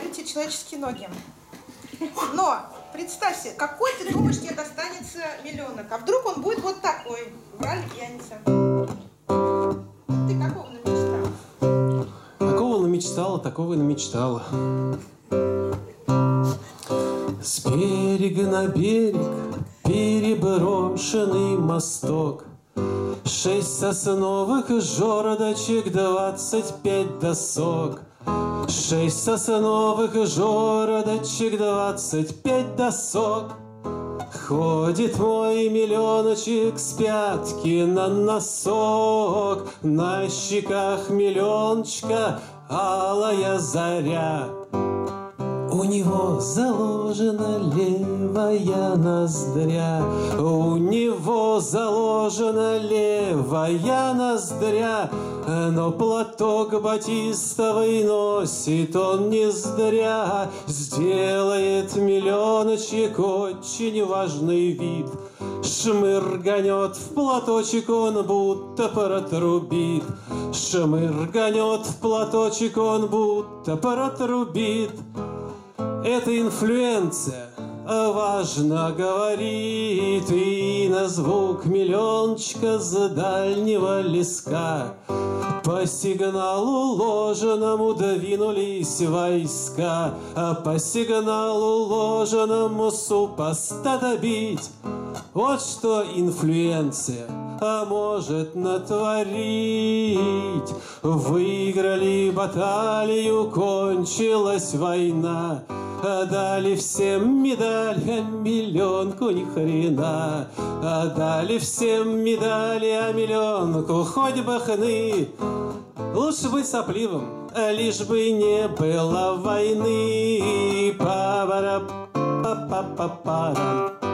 говорите, человеческие ноги. Но представь себе, какой ты думаешь, тебе достанется миллионок? А вдруг он будет вот такой, врали пьяница. Ты какого намечтал? Какого намечтала, такого и намечтала. С берега на берег переброшенный мосток, 6 сосновых жердочек, 25 досок. 6 сосновых жердочек, 25 досок. Ходит мой миллионочек с пятки на носок. На щеках миллиончика алая заря. У него заложена левая ноздря, у него заложена левая ноздря, но платок батистовый носит он не зря. Сделает миллионочек очень важный вид, шмырганет в платочек он, будто протрубит. Шмырганет в платочек он, будто протрубит. Это инфлюенция, важно говорит, и на звук миллиончика с дальнего леска по сигналу ложенному двинулись войска, а по сигналу ложеному супостата бить. Вот что инфлюенция может натворить. Выиграли баталию, кончилась война, дали всем медаль, а миллионку ни хрена. Дали всем медали, а миллионку хоть бы хны. Лучше быть сопливым, лишь бы не было войны. Па-ба-ра-па-па-па-па-па.